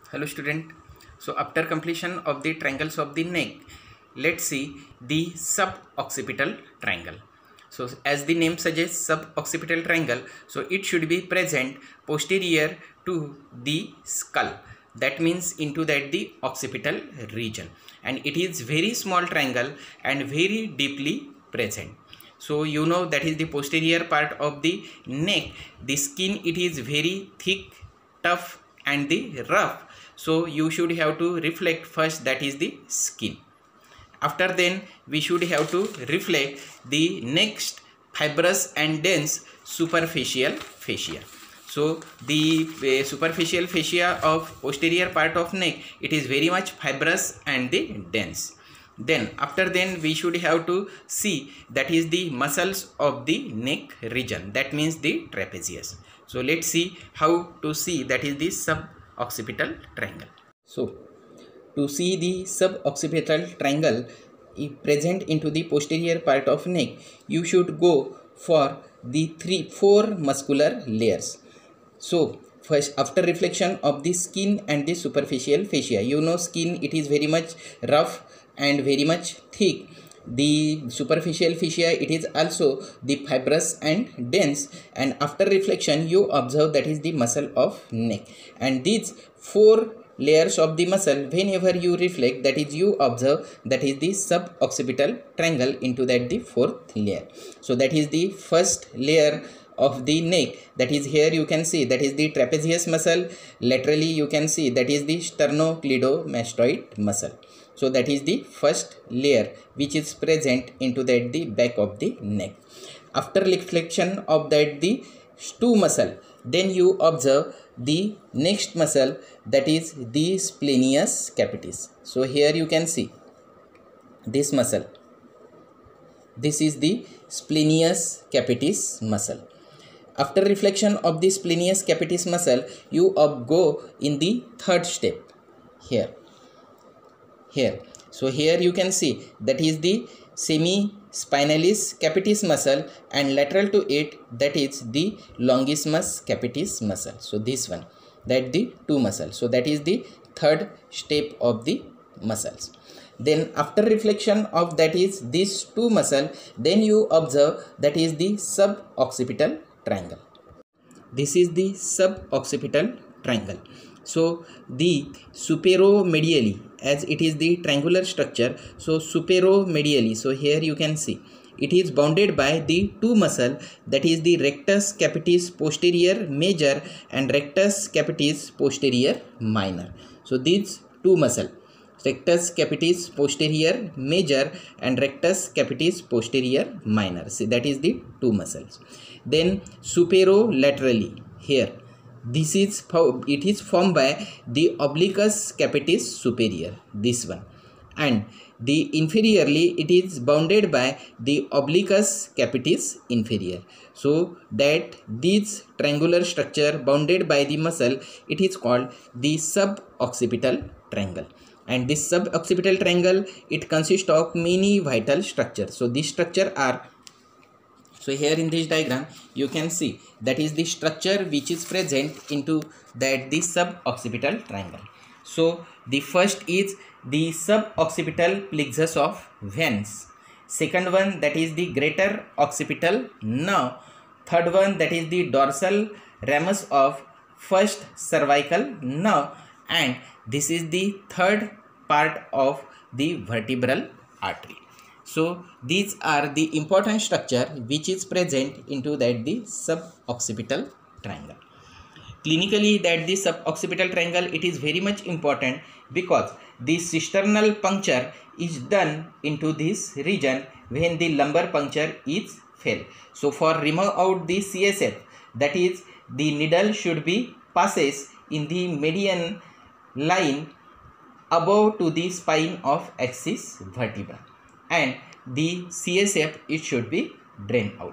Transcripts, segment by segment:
Hello student. So after completion of the triangles of the neck, let's see the suboccipital triangle. So as the name suggests, suboccipital triangle, so it should be present posterior to the skull. That means into that the occipital region, and it is very small triangle and very deeply present. So you know that is the posterior part of the neck. The skin, it is very thick, tough and the rough. So you should have to reflect first, that is the skin. After then we should have to reflect the next fibrous and dense superficial fascia. So the superficial fascia of posterior part of neck, it is very much fibrous and the dense. Then after then we should have to see that is the muscles of the neck region, that means the trapezius. So let's see how to see that is the suboccipital triangle. So to see the suboccipital triangle present into the posterior part of neck, you should go for the 4 muscular layers. So first, after reflection of the skin and the superficial fascia, you know skin, it is very much rough and very much thick. The superficial fascia, it is also the fibrous and dense, and after reflection you observe that is the muscle of neck, and these 4 layers of the muscle, whenever you reflect, that is you observe that is the suboccipital triangle into that the 4th layer. So that is the first layer of the neck, that is here you can see that is the trapezius muscle. Laterally you can see that is the sternocleidomastoid muscle. So that is the first layer which is present into that the back of the neck. After reflection of that the 2 muscle, then you observe the next muscle, that is the splenius capitis. So here you can see this muscle, this is the splenius capitis muscle. After reflection of the splenius capitis muscle, you go in the 3rd step here. So here you can see that is the semispinalis capitis muscle, and lateral to it, that is the longissimus capitis muscle. So this one, that the 2 muscles. So that is the 3rd step of the muscles. Then after reflection of that is this 2 muscle, then you observe that is the suboccipital triangle. This is the suboccipital triangle. So the superomedially, as it is the triangular structure, so superomedially, so here you can see it is bounded by the 2 muscle, that is the rectus capitis posterior major and rectus capitis posterior minor. So these 2 muscle, rectus capitis posterior major and rectus capitis posterior minor, see that is the 2 muscles. Then superolaterally, here this is it is formed by the obliquus capitis superior, this one, and the inferiorly it is bounded by the obliquus capitis inferior. So that this triangular structure bounded by the muscle, it is called the suboccipital triangle. And this suboccipital triangle, it consists of many vital structures. So these structure are, so here in this diagram you can see that is the structure which is present into that the suboccipital triangle. So the first is the suboccipital plexus of Vence. Second one, that is the greater occipital nerve. Third one, that is the dorsal ramus of first cervical nerve, and this is the 3rd part of the vertebral artery. So these are the important structure which is present into that the suboccipital triangle. Clinically, that the suboccipital triangle, it is very much important because the cisternal puncture is done into this region when the lumbar puncture is failed. So for remove out the CSF, that is the needle should be passes in the median line above to the spine of axis vertebra, and the CSF, it should be drained out.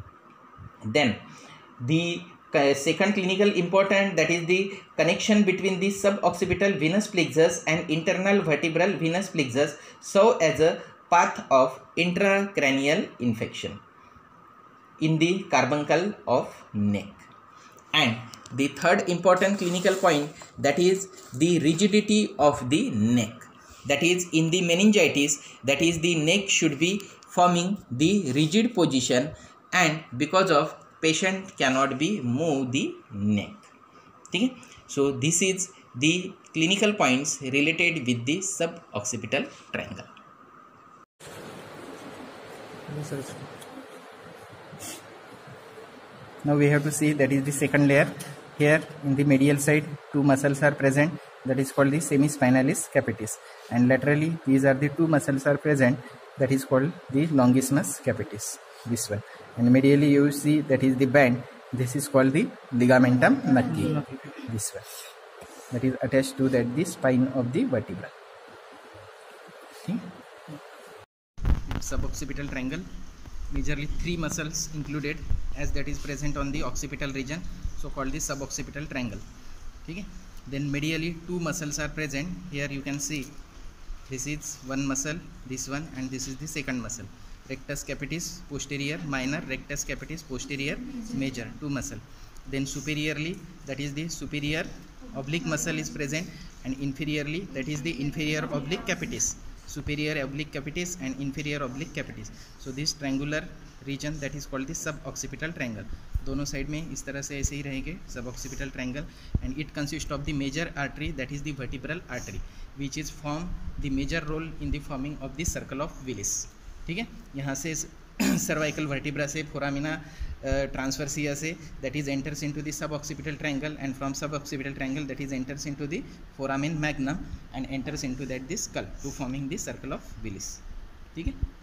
Then the second clinical important, that is the connection between the suboccipital venous plexus and internal vertebral venous plexus, so as a path of intracranial infection in the carbuncle of neck. And the third important clinical point, that is the rigidity of the neck. That is, in the meningitis, that is, the neck should be forming the rigid position, and because of patient cannot be move the neck. Okay? So this is the clinical points related with the suboccipital triangle. Now we have to see, that is the second layer. Here in the medial side, two muscles are present, that is called the semispinalis capitis, and laterally these are the two muscles are present, that is called the longissimus capitis, this one. And medially you see, that is the band, this is called the ligamentum nuchae, this one, that is attached to that the spine of the vertebra. Okay. Suboccipital triangle, majorly three muscles included, as that is present on the occipital region, so called the suboccipital triangle. Okay. Then medially two muscles are present. Here you can see, this is one muscle, this one, and this is the second muscle, rectus capitis posterior minor, rectus capitis posterior major, two muscle. Then superiorly, that is the superior oblique muscle is present, and inferiorly, that is the inferior oblique capitis, superior oblique capitis and inferior oblique capitis. So this triangular region, that is called the suboccipital triangle. दोनों side में इस तरह से ऐसे ही रहेंगे suboccipital triangle, and it consist of the major artery, that is the vertebral artery, which is form the major role in the forming of the circle of Willis. ठीक है, यहाँ से सर्वाइकल वर्टिब्रा से फोरामिना ट्रांसवर्सिया से, that is enters into the suboccipital triangle, and from suboccipital triangle that is enters into the foramen magnum and enters into that the skull to forming the circle of Willis. ठीक है.